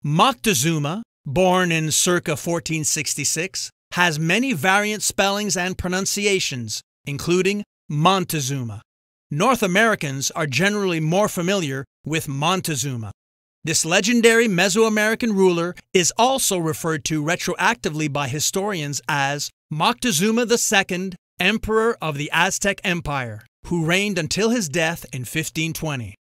Moctezuma, born in circa 1466, has many variant spellings and pronunciations, including Montezuma. North Americans are generally more familiar with Montezuma. This legendary Mesoamerican ruler is also referred to retroactively by historians as Moctezuma II, Emperor of the Aztec Empire, who reigned until his death in 1520.